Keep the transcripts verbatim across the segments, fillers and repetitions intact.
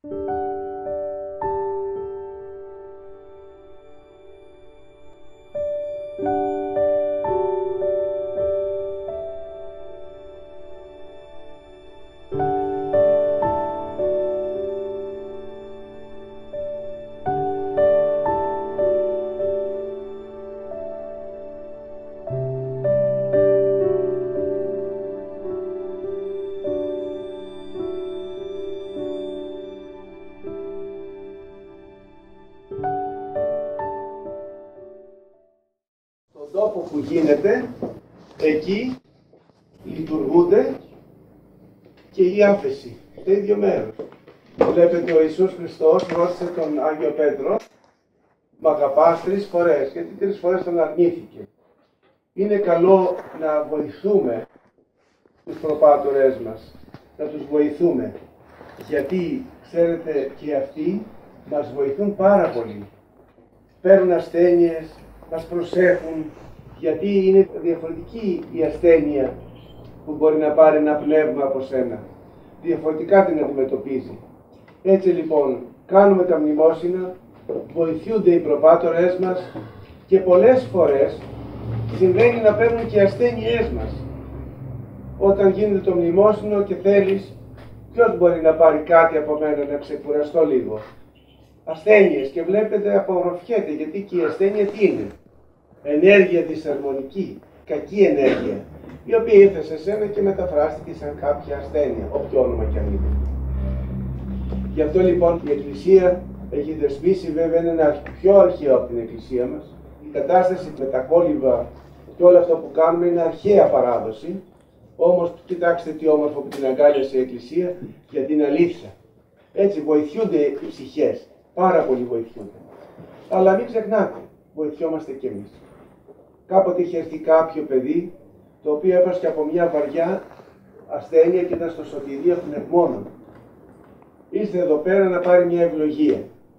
Τόπο που γίνεται, εκεί λειτουργούνται και η άφεση, το ίδιο μέρος. Βλέπετε, ο Ιησούς Χριστός ρώτησε τον Άγιο Πέτρο, μ' αγαπάς τρεις φορές, γιατί τρεις φορές τον αρνήθηκε. Είναι καλό να βοηθούμε τους προπάτορές μας, να τους βοηθούμε, γιατί ξέρετε και αυτοί μας βοηθούν πάρα πολύ. Παίρνουν ασθένειες, μας προσέχουν, γιατί είναι διαφορετική η ασθένεια που μπορεί να πάρει ένα πνεύμα από σένα. Διαφορετικά την αντιμετωπίζει. Έτσι λοιπόν, κάνουμε τα μνημόσυνα, βοηθούνται οι προπάτορές μας και πολλές φορές συμβαίνει να παίρνουν και οι ασθένειές μας. Όταν γίνεται το μνημόσυνο και θέλεις, ποιος μπορεί να πάρει κάτι από μένα να ξεκουραστώ λίγο? Ασθένειες, και βλέπετε απορροφιέται, γιατί και η ασθένεια τι είναι? Ενέργεια δυσαρμονική, κακή ενέργεια, η οποία ήρθε σε σένα και μεταφράστηκε σαν κάποια ασθένεια, όποιο όνομα και αν είναι. Γι' αυτό λοιπόν η Εκκλησία έχει δεσμήσει, βέβαια είναι ένα πιο αρχαίο από την Εκκλησία μας. Η κατάσταση με τα κόλληβα και όλο αυτό που κάνουμε είναι αρχαία παράδοση. Όμως κοιτάξτε τι όμορφο που την αγκάλιασε η Εκκλησία για την αλήθεια. Έτσι βοηθούνται οι ψυχές, πάρα πολύ βοηθούνται. Αλλά μην ξεχνάτε, βοηθιόμαστε κι εμείς. Κάποτε είχε έρθει κάποιο παιδί, το οποίο έπρεπε από μια βαριά ασθένεια και ήταν στο σωτηρίο πνευμόνων. Ήρθε εδώ πέρα να πάρει μια ευλογία.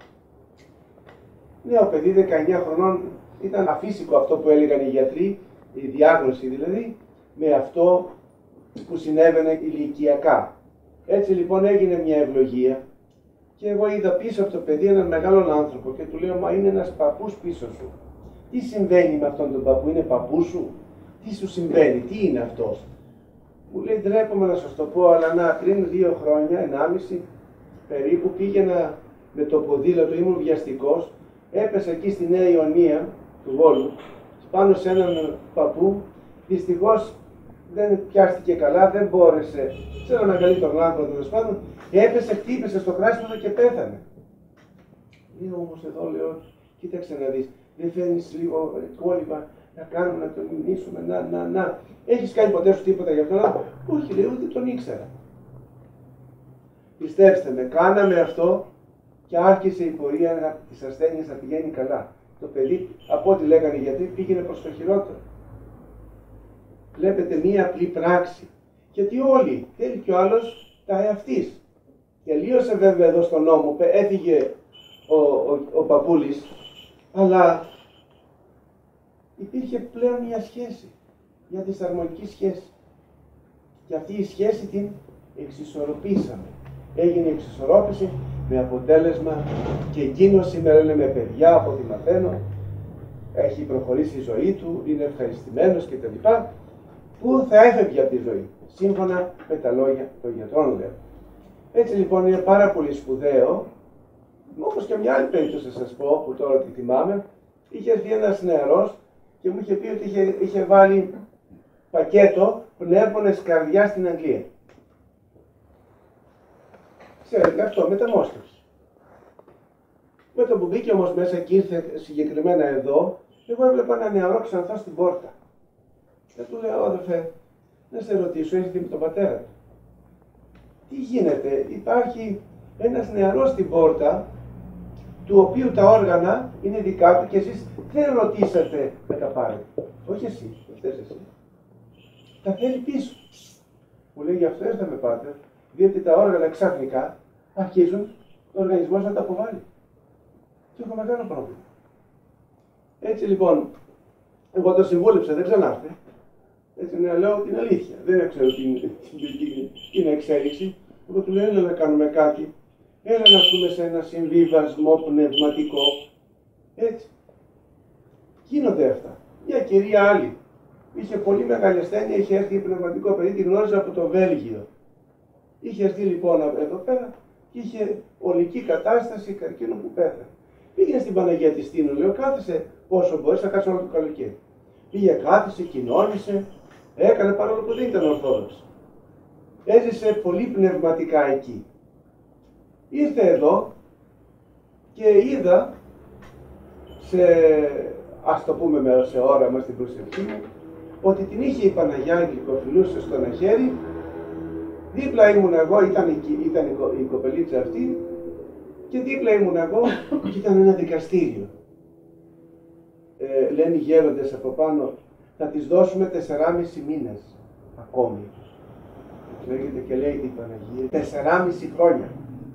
Νέο παιδί, δεκαεννιά χρονών, ήταν αφύσικο αυτό που έλεγαν οι γιατροί, η διάγνωση δηλαδή, με αυτό που συνέβαινε ηλικιακά. Έτσι λοιπόν έγινε μια ευλογία και εγώ είδα πίσω από το παιδί έναν μεγάλον άνθρωπο και του λέω, μα είναι ένας παππούς πίσω σου. Τι συμβαίνει με αυτόν τον παππού, είναι παππού σου? Τι σου συμβαίνει, τι είναι αυτός? Μου λέει, ντρέπομαι να σας το πω, αλλά να, πριν δύο χρόνια, ενάμιση περίπου, πήγαινα με το ποδήλατο, ήμουν βιαστικός, έπεσα εκεί στη Νέα Ιωνία του Βόλου, πάνω σε έναν παππού, δυστυχώς δεν πιάστηκε καλά, δεν μπόρεσε, σε ένα μεγαλύτερο άνθρωπο τέλος πάντων, έπεσε, χτύπησε στο κράσπεδο και πέθανε. Λέω όμως εδώ, λέω, κοίταξε να δεις, δεν φέρνεις λίγο κόλληβα να κάνουμε, να τον μηνύσουμε, να, να, να. Έχεις κάνει ποτέ σου τίποτα γι' αυτό? Να. Όχι, λέει, ούτε τον ήξερα. Πιστέψτε με, κάναμε αυτό και άρχισε η πορεία της ασθένειας να πηγαίνει καλά. Το παιδί, από ό,τι λέγανε οι γιατροί, πήγαινε προς το χειρότερο. Βλέπετε μία απλή πράξη. Γιατί όλοι, θέλει κι ο άλλος τα εαυτής. Τελείωσε βέβαια εδώ στον νόμο, έφυγε ο, ο, ο παππούλης, αλλά υπήρχε πλέον μια σχέση, μια δυσαρμονική σχέση. Και αυτή η σχέση την εξισορροπήσαμε. Έγινε η εξισορρόπηση με αποτέλεσμα και εκείνος σήμερα είναι με παιδιά, από ό,τι μαθαίνω, έχει προχωρήσει η ζωή του, είναι ευχαριστημένος κτλ. Που θα έφευγε από τη ζωή, σύμφωνα με τα λόγια των γιατρών, λέω. Έτσι λοιπόν είναι πάρα πολύ σπουδαίο, όπως και μια άλλη περίπτωση θα σας πω, που τώρα τη θυμάμαι, είχε έρθει ένας νεαρός και μου είχε πει ότι είχε, είχε βάλει πακέτο πνεύμονες καρδιά στην Αγγλία. Ξέρετε αυτό, μεταμόσχευση. Με το που μπήκε όμως μέσα και ήρθε συγκεκριμένα εδώ, εγώ έβλεπα ένα νεαρό ξανθό στην πόρτα. Και του λέω, αδερφέ, να σε ρωτήσω, έχετε με τον πατέρα του. Τι γίνεται, υπάρχει ένας νεαρός στην πόρτα, του οποίου τα όργανα είναι δικά του και εσείς δεν ρωτήσατε να τα πάρετε. Όχι εσύ, θες εσύ. Τα θέλει πίσω. Μου λέει, γι' αυτό ήρθαμε, πάτερ, διότι τα όργανα ξαφνικά αρχίζουν ο οργανισμός να τα αποβάλει. Και έχω μεγάλο πρόβλημα. Έτσι λοιπόν, εγώ το συμβούλεψα, δεν ξανάρθε. Έτσι να λέω την αλήθεια. Δεν ξέρω τι είναι εξέλιξη. Εγώ του λέω, έλα να κάνουμε κάτι. Έλα να πούμε σε ένα συμβίβασμό πνευματικό. Έτσι. Γίνονται αυτά. Μια κυρία άλλη. Είχε πολύ μεγάλη ασθένεια, είχε έρθει πνευματικό παιδί, τη γνώριζα από το Βέλγιο. Είχε έρθει λοιπόν εδώ πέρα και είχε ολική κατάσταση καρκίνο που πέθανε. Πήγαινε στην Παναγία της Τίνου, λέω, κάθισε όσο μπορείς, θα κάτσει όλο το καλοκαίρι. Πήγε, κάθισε, κοινώνησε, έκανε παρόλο που δεν ήταν ορθόδοξη. Έζησε πολύ πνευματικά εκεί. Ήρθε εδώ και είδα σε, ας το πούμε σε όραμα στην προσευχή μου, ότι την είχε η Παναγιά γλυκοφιλούσε στο ένα χέρι, δίπλα ήμουν εγώ, ήταν, ήταν η κοπελίτσα αυτή, και δίπλα ήμουν εγώ και ήταν ένα δικαστήριο. Ε, λένε οι γέροντες από πάνω, θα τις δώσουμε τεσσεράμισι μήνες ακόμη. Λέγεται και λέει η Παναγία, τεσσεράμισι χρόνια.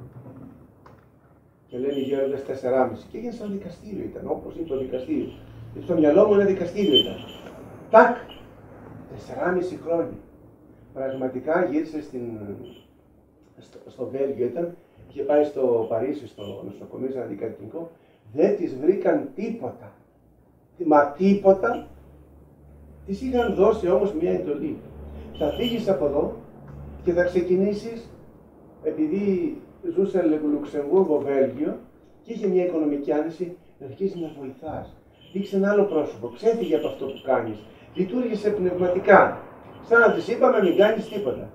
Και λένε οι γέροντες τεσσεράμισι. Και έγινε σαν δικαστήριο ήταν, όπως είναι το δικαστήριο. Και στο μυαλό μου ένα δικαστήριο ήταν. Τάκ! Τεσσεράμισι χρόνια. Πραγματικά γύρισε στην, στο, στο Βέλγιο ήταν, είχε πάει στο Παρίσι, στο νοσοκομείο, σαν αντικαρκυνικό, δεν της βρήκαν τίποτα. Μα τίποτα. Της είχαν δώσει όμως μια εντολή. Θα φύγεις από εδώ και θα ξεκινήσεις, επειδή ζούσε Λουξεμβούργο, Βέλγιο και είχε μια οικονομική άνεση, να αρχίσει να βοηθάς. Δείξε ένα άλλο πρόσωπο, ξέφυγε από αυτό που κάνεις. Λειτουργήσε πνευματικά. Σαν να της είπαμε μην κάνεις τίποτα.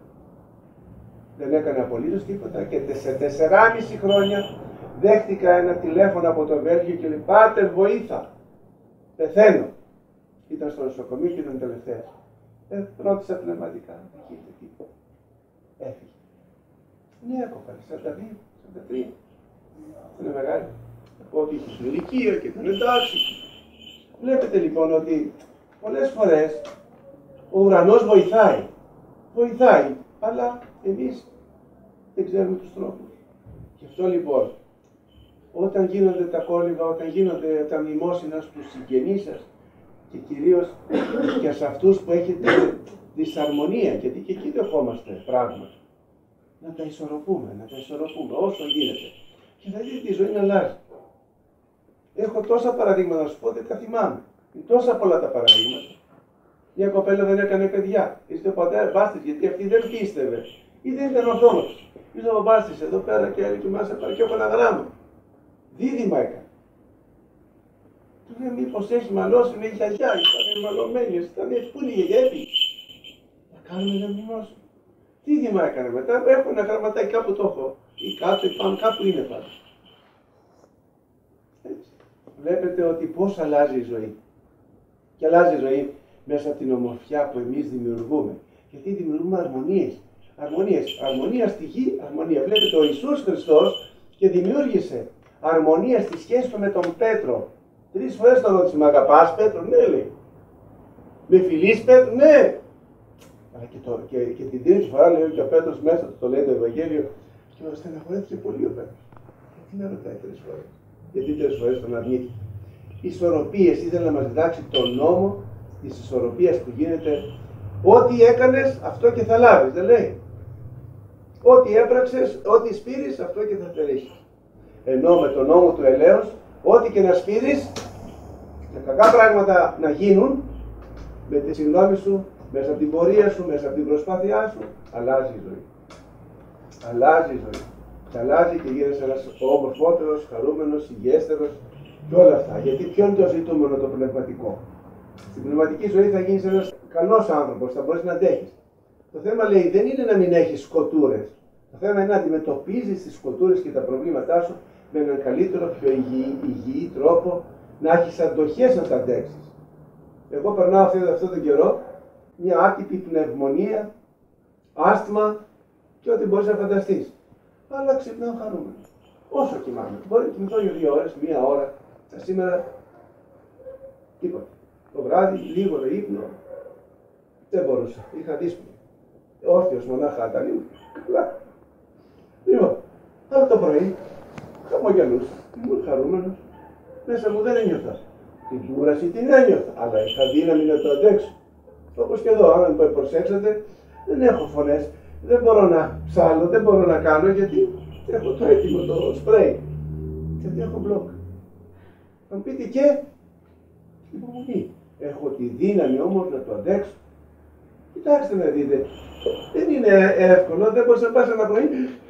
Δεν έκανε απολύτως τίποτα και σε τεσσεράμισι χρόνια δέχτηκα ένα τηλέφωνο από το Βέλγιο και λέει «Πάτερ, βοήθα! Πεθαίνω!» Ήταν στο νοσοκομείο και ήταν τελευταία. Ε, ρώτησα πνευματικά, δεν γίνεται τίποτα. Έφυγε. Νέα κοπέλα, σαράντα δύο, σαράντα τρία. Είναι μεγάλη. Από ότι είχε στην ηλικία και ήταν εντάξει. Βλέπετε λοιπόν ότι πολλές φορές ο ουρανός βοηθάει. Βοηθάει, αλλά εμείς δεν ξέρουμε τους τρόπους. Γι' αυτό λοιπόν, όταν γίνονται τα κόλληβα, όταν γίνονται τα μνημόσυνα στους συγγενείς σας και κυρίως και σε αυτούς που έχετε δυσαρμονία, γιατί και εκεί δεχόμαστε πράγματα, να τα ισορροπούμε, να τα ισορροπούμε όσο γίνεται. Και θα δείτε τη ζωή να αλλάζει. Έχω τόσα παραδείγματα να σου πω, δεν τα θυμάμαι. Είναι τόσα πολλά τα παραδείγματα. Μια κοπέλα δεν έκανε παιδιά. Είστε ο πατέρα μπάστης, γιατί αυτή δεν πίστευε ή δεν ήταν ορθόδοξη. Ήρθε ο μπάστης εδώ πέρα και έλεγε μέσα πάρει και έχω ένα γράμμα. Δίδυμα έκανε. Του λέει μήπως έχει μαλώσει με η γιαγιά, ήταν μαλωμένη, ήταν έτσι, πού είναι η γιαγιά, έφυγε. Να κάνουμε ένα μνημόσυνο. Δίδυμα έκανε μετά, έχω ένα γραμματάκι κάπου το έχω. Ή κάτω ή πάνω, κάπου είναι πάντα. Έτσι. Βλέπετε ότι πώς αλλάζει η ζωή. Και αλλάζει η ζωή μέσα από την ομορφιά που εμείς δημιουργούμε. Γιατί δημιουργούμε αρμονίες. Αρμονίες. Αρμονία στη γη, αρμονία. Βλέπετε ο Ιησούς Χριστός και δημιούργησε αρμονία στη σχέση του με τον Πέτρο. Τρεις φορές τον ρώτησε, με αγαπάς Πέτρο? Ναι, λέει. Με φιλείς Πέτρο? Ναι. Αλλά και, το, και, και την τρίτη φορά λέει και ο Πέτρος μέσα του, το λέει το Ευαγγέλιο, και στεναχωρέθηκε πολύ ο Πέτρος. Γιατί να ρωτάει τρεις φορές? Γιατί τρεις φορές τον αρνήθηκε. Ισορροπίες, ήθελε να μας διδάξει τον νόμο της ισορροπίας που γίνεται. Ό,τι έκανες, αυτό και θα λάβεις, δεν λέει. Ό,τι έπραξες, ό,τι σπείρεις, αυτό και θα θερήσεις. Ενώ με τον νόμο του ελέους, ό,τι και να σπείρεις, και κακά πράγματα να γίνουν, με τη συγγνώμη σου, μέσα από την πορεία σου, μέσα από την προσπάθειά σου, αλλάζει η ζωή. Αλλάζει η ζωή. Και αλλάζει και γίνεσαι ένας ομορφότερος, χαρούμενος, υγιέστερος και όλα αυτά. Γιατί ποιο είναι το ζητούμενο το πνευματικό? Στην πνευματική ζωή θα γίνεις ένας καλός άνθρωπος, θα μπορείς να αντέχεις. Το θέμα λέει δεν είναι να μην έχεις σκοτούρες. Το θέμα είναι να αντιμετωπίζεις τις σκοτούρες και τα προβλήματά σου με έναν καλύτερο, πιο υγιή, υγιή τρόπο, να έχεις αντοχές να τα αντέξεις. Εγώ περνάω αυτόν τον καιρό μια άτυπη πνευμονία, άσθμα και ό,τι μπορείς να φανταστείς. Αλλά ξυπνάω χαρούμενος. Όσο κοιμάμαι. Μπορεί να κοιμηθώ για δύο ώρες, μία ώρα. Σήμερα τίποτα. Το βράδυ λίγο το ύπνο δεν μπορούσα. Είχα δύσκολο. Όρθιος μονάχα ήταν. Καλά. Λοιπόν, αλλά το πρωί χαμογελούσα. Ήμουν χαρούμενος. Μέσα μου δεν ένιωθα. Την κούραση την ένιωθα. Αλλά είχα δύναμη να το αντέξω. Όπως και εδώ, αν με προσέξετε, δεν έχω φωνές. Δεν μπορώ να ψάλω, δεν μπορώ να κάνω γιατί Και έχω το έτοιμο το σπρέι. Γιατί έχω μπλοκ. Θα μου πείτε και υπομονή. Έχω τη δύναμη όμως να το αντέξω. Κοιτάξτε να δείτε, δεν είναι εύκολο, δεν μπορείς να πας ένα πρωί.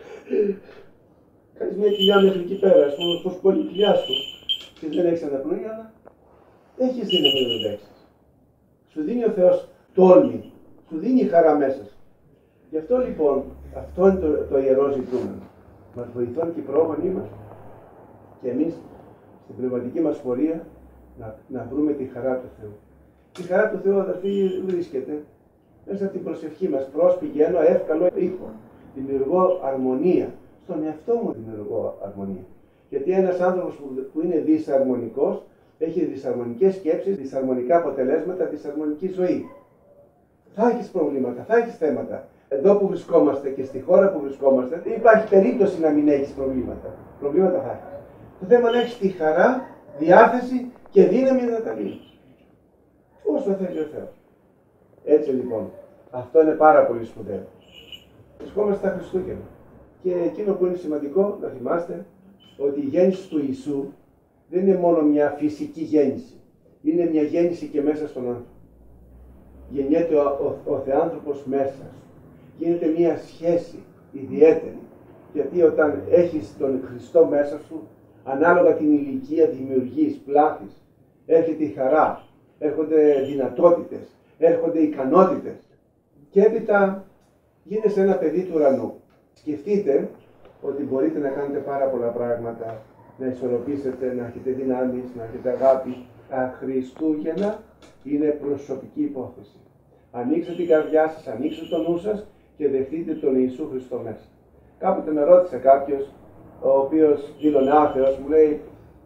Κάνεις μια κοιλιά μέχρι εκεί πέρα, στο σπόλι κοιλιά σου. Και δεν έχεις ένα πρωί, αλλά έχεις δύναμη να το αντέξεις. Σου δίνει ο Θεός τόλμη, σου δίνει χαρά μέσα σου. Γι' αυτό λοιπόν, αυτό είναι το, το ιερό ζητούμενο. Μας βοηθούν και οι πρόγονοι μας και εμείς στην πνευματική μας πορεία να, να βρούμε τη χαρά του Θεού. Η χαρά του Θεού, αδερφοί, βρίσκεται μέσα από την προσευχή μας. Πρόσπηγε ένα εύκολο ήχο. Δημιουργώ αρμονία. Στον εαυτό μου δημιουργώ αρμονία. Γιατί ένας άνθρωπος που, που είναι δυσαρμονικός έχει δυσαρμονικές σκέψεις, δυσαρμονικά αποτελέσματα, δυσαρμονική ζωή. Θα έχεις προβλήματα, θα έχεις θέματα. Εδώ που βρισκόμαστε και στη χώρα που βρισκόμαστε, δεν υπάρχει περίπτωση να μην έχεις προβλήματα. Προβλήματα θα έχεις. Το θέμα είναι να έχεις τη χαρά, διάθεση και δύναμη να τα λύσεις. Όσο θέλει ο Θεός. Έτσι λοιπόν, αυτό είναι πάρα πολύ σπουδαίο. Βρισκόμαστε στα Χριστούγεννα. Και εκείνο που είναι σημαντικό να θυμάστε ότι η γέννηση του Ιησού δεν είναι μόνο μια φυσική γέννηση. Είναι μια γέννηση και μέσα στον άνθρωπο. Γεννιέται ο, ο, ο Θεάνθρωπος μέσα σου. Γίνεται μια σχέση ιδιαίτερη. Γιατί όταν έχεις τον Χριστό μέσα σου, ανάλογα την ηλικία δημιουργείς, πλάθεις, έρχεται η χαρά, έρχονται δυνατότητες, έρχονται ικανότητες. Και έπειτα γίνεσαι ένα παιδί του ουρανού. Σκεφτείτε ότι μπορείτε να κάνετε πάρα πολλά πράγματα, να ισορροπήσετε, να έχετε δυνάμεις, να έχετε αγάπη. Τα Χριστούγεννα είναι προσωπική υπόθεση. Ανοίξτε την καρδιά σας, ανοίξτε το νου σας και δεχτείτε τον Ιησού Χριστό μέσα. Κάποτε με ρώτησε κάποιος, ο οποίος δήλωνε άθεος, μου λέει,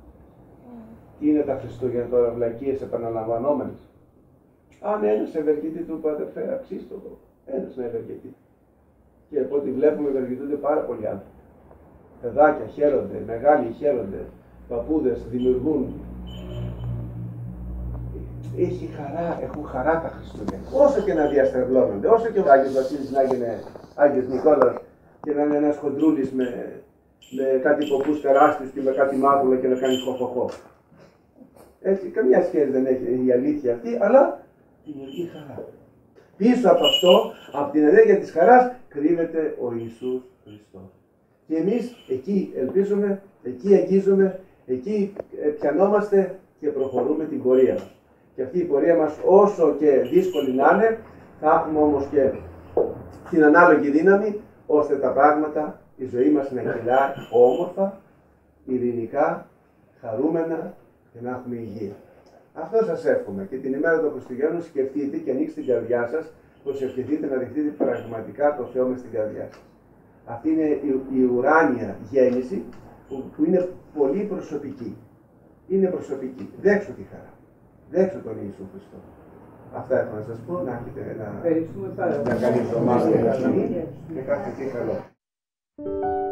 τι είναι τα Χριστούγεννα τώρα, βλακίες επαναλαμβανόμενες. Αν ένας ευεργετή του είπα, αδερφέ, αξίστο το, ένας να ευεργετεί. Και από ό,τι βλέπουμε ευεργετούνται πάρα πολλοί άνθρωποι. Παιδάκια χαίρονται, μεγάλοι χαίρονται, παππούδες δημιουργούν. Έχει χαρά, έχουν χαρά τα Χριστούγεννα. Όσο και να διαστρεβλώνονται, όσο και ο Άγιος Βασίλης να είναι Άγιος Νικόλαος και να είναι ένας χοντρούλης με, με κάτι ποπούς τεράστιους και με κάτι μάγουλο και να κάνει χοχοχό. Έτσι, καμιά σχέση δεν έχει η αλήθεια αυτή, αλλά δημιουργεί χαρά. Πίσω από αυτό, από την ενέργεια της χαράς, κρύβεται ο Ιησούς Χριστός. Και εμείς εκεί ελπίζουμε, εκεί αγγίζουμε, εκεί πιανόμαστε και προχωρούμε την πορεία μας. Και αυτή η πορεία μας, όσο και δύσκολη να είναι, θα έχουμε όμως και την ανάλογη δύναμη, ώστε τα πράγματα, η ζωή μας να κυλάει όμορφα, ειρηνικά, χαρούμενα και να έχουμε υγεία. Αυτό σας εύχομαι και την ημέρα των Χριστουγέννων σκεφτείτε και ανοίξτε την καρδιά σας, προσευχηθείτε να δεχτείτε πραγματικά το Θεό μες στην καρδιά σας. Αυτή είναι η, η ουράνια γέννηση που, που είναι πολύ προσωπική. Είναι προσωπική. Δέξου τη χαρά. Δέξου τον Ιησού Χριστό. Αυτά έχω να σας πω. Να έχετε ένα, μια καλή εβδομάδα και κάθε τι καλό.